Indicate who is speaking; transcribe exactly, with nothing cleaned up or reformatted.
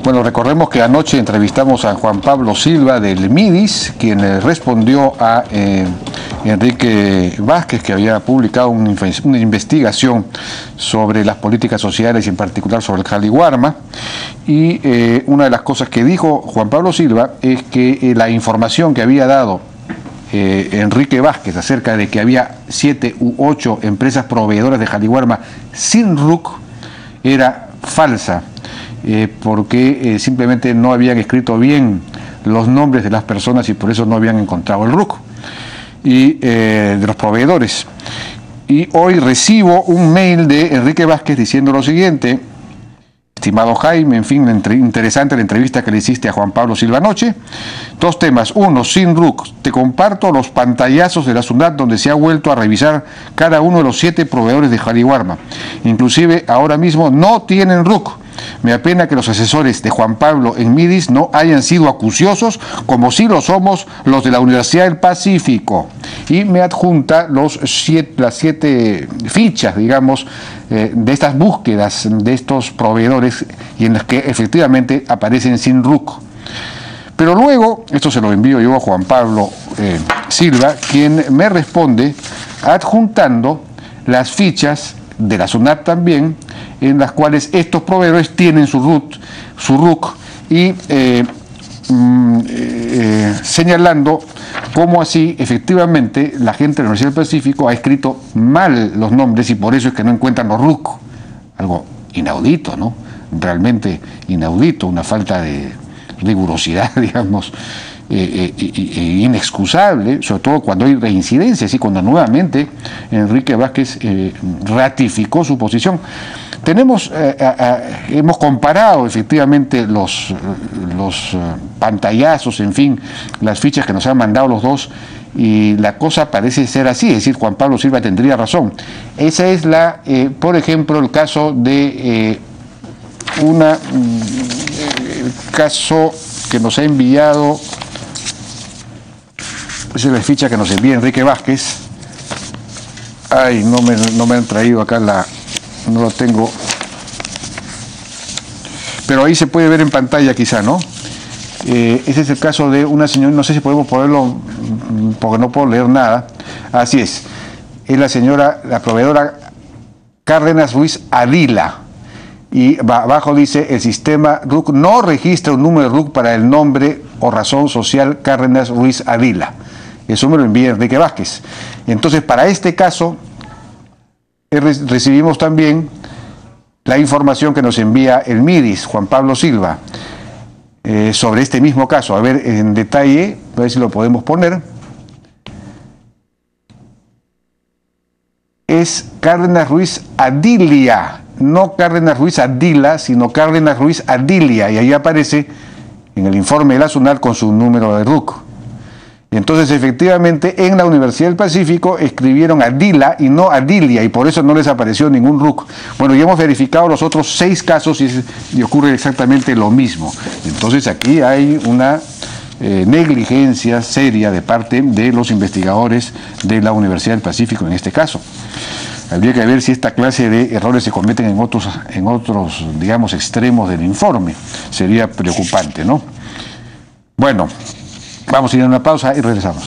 Speaker 1: Bueno, recordemos que anoche entrevistamos a Juan Pablo Silva del MIDIS, quien le respondió a eh, Enrique Vázquez, que había publicado un, una investigación sobre las políticas sociales y en particular sobre el Jaliwarma. Y eh, una de las cosas que dijo Juan Pablo Silva es que eh, la información que había dado eh, Enrique Vázquez acerca de que había siete u ocho empresas proveedoras de Jaliwarma sin R U C era falsa. Eh, porque eh, simplemente no habían escrito bien los nombres de las personas y por eso no habían encontrado el R U C y eh, de los proveedores. Y hoy recibo un mail de Enrique Vázquez diciendo lo siguiente: estimado Jaime, en fin, interesante la entrevista que le hiciste a Juan Pablo Silva anoche. Dos temas. Uno, sin R U C. Te comparto los pantallazos de la SUNAT donde se ha vuelto a revisar cada uno de los siete proveedores de Jaliwarma. Inclusive ahora mismo no tienen R U C. Me apena que los asesores de Juan Pablo en MIDIS no hayan sido acuciosos, como sí lo somos los de la Universidad del Pacífico. Y me adjunta los siete, las siete fichas, digamos, eh, de estas búsquedas de estos proveedores y en las que efectivamente aparecen sin R U C. Pero luego, esto se lo envío yo a Juan Pablo eh, Silva, quien me responde adjuntando las fichas de la SUNAT también, en las cuales estos proveedores tienen su R U C, su R U C y eh, mm, eh, señalando cómo así efectivamente la gente de la Universidad del Pacífico ha escrito mal los nombres y por eso es que no encuentran los R U C. Algo inaudito, ¿no? Realmente inaudito, una falta de rigurosidad, digamos, eh, eh, eh, inexcusable, sobre todo cuando hay reincidencias y cuando nuevamente Enrique Vázquez eh, ratificó su posición. Tenemos, eh, eh, hemos comparado efectivamente los, los eh, pantallazos, en fin, las fichas que nos han mandado los dos, y la cosa parece ser así, es decir, Juan Pablo Silva tendría razón. Esa es la, eh, por ejemplo, el caso de eh, una, el caso que nos ha enviado, esa es la ficha que nos envía Enrique Vázquez. Ay, no me, no me han traído acá la... no lo tengo, pero ahí se puede ver en pantalla quizá, ¿no? Eh, ese es el caso de una señora, no sé si podemos ponerlo porque no puedo leer nada. Así es, es la señora, la proveedora Cárdenas Ruiz Adila, y abajo dice: el sistema R U C no registra un número de R U C para el nombre o razón social Cárdenas Ruiz Adila. Eso me lo envía Enrique Vázquez. Entonces, para este caso recibimos también la información que nos envía el MIDIS, Juan Pablo Silva, eh, sobre este mismo caso. A ver, en detalle, a ver si lo podemos poner. Es Cárdenas Ruiz Adilia, no Cárdenas Ruiz Adila, sino Cárdenas Ruiz Adilia, y ahí aparece en el informe de la SUNAT con su número de R U C. Entonces, efectivamente, en la Universidad del Pacífico escribieron Adila y no Adilia, y por eso no les apareció ningún R U C. Bueno, ya hemos verificado los otros seis casos y, y ocurre exactamente lo mismo. Entonces, aquí hay una eh, negligencia seria de parte de los investigadores de la Universidad del Pacífico en este caso. Habría que ver si esta clase de errores se cometen en otros, en otros, digamos, extremos del informe. Sería preocupante, ¿no? Bueno, vamos a ir a una pausa y regresamos.